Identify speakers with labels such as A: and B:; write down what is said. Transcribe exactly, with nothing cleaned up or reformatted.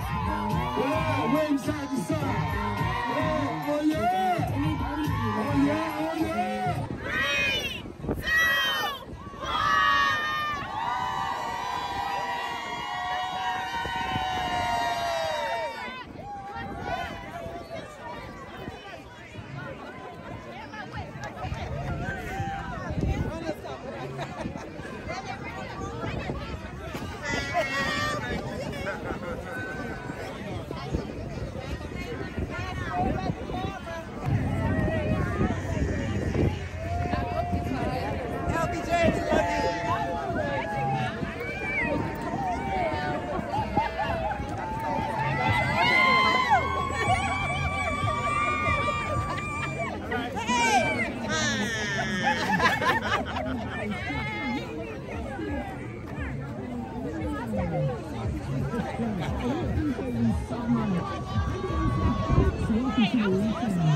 A: Yeah, wave side to side. Yeah, oh yeah. Oh yeah, oh yeah.
B: Three, two, one.
C: So much.